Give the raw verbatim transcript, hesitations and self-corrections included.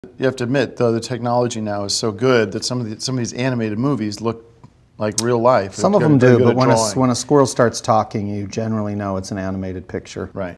You have to admit, though, the technology now is so good that some of the, some of these animated movies look like real life. Some of them do, but when a, when a squirrel starts talking, you generally know it's an animated picture. Right.